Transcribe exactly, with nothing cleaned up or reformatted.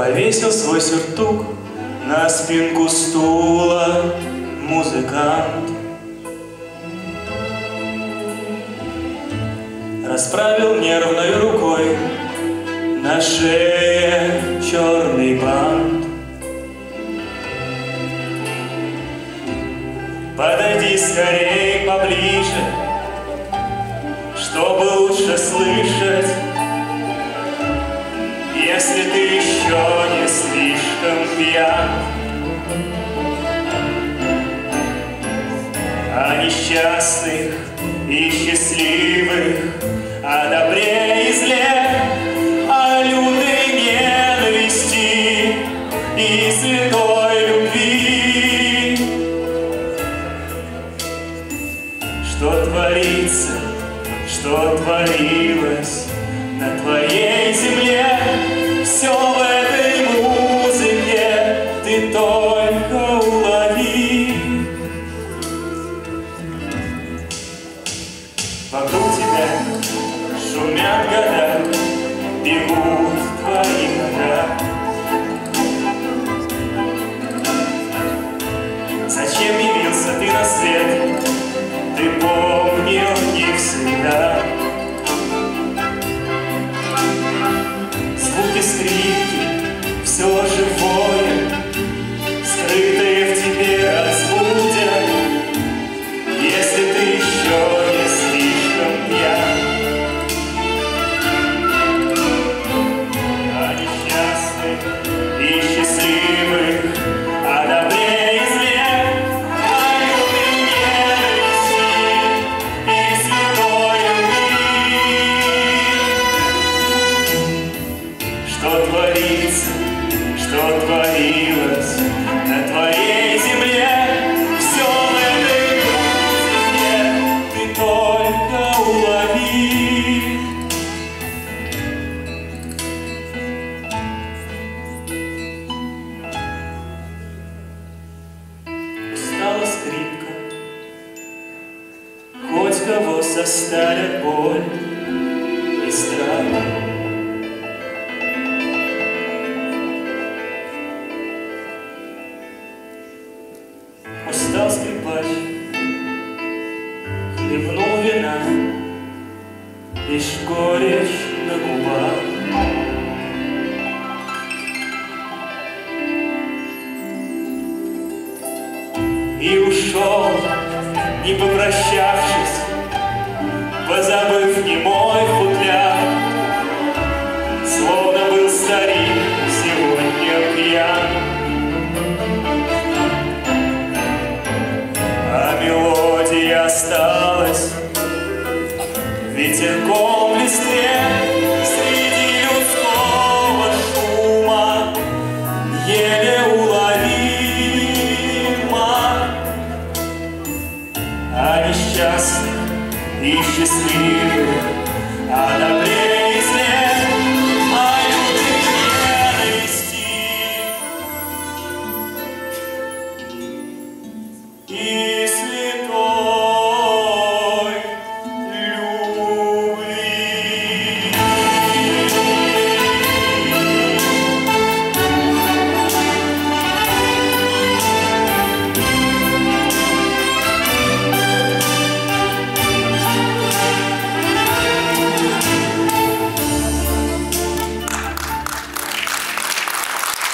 Повесил свой сюртук на спинку стула музыкант. Расправил нервной рукой на шее черный бант. Подойди скорей поближе, чтобы лучше слышать, если ты еще не слишком пьян. О несчастных и счастливых, о добре и зле, о лютой ненависти и святой любви. Что творится, что творилось на твоей земле, все в этой музыке ты только улови. Вокруг тебя шумят года, бегут твои нога. Зачем явился ты на свет? Ты помнил не всегда. Звуки скрипки, все живое, скрытое в тебе разбудят, если ты еще не слишком пьян. О несчастных и счастливых, о добре и зле, о лютой ненависти и святой любви. Что творится, что творилось на твоей земле, все в этой музыке ты только улови. Устала скрипка, хоть кого состарят боль и страх. Устал скрипач, хлебнул вина, лишь горечь на губах. И ушел, не попрощавшись, позабыв немой футляр, словно был старик сегодня пьян. А мелодия осталась ветерком в листве среди людского шума, еле уловима. О несчастных и счастливых, о добре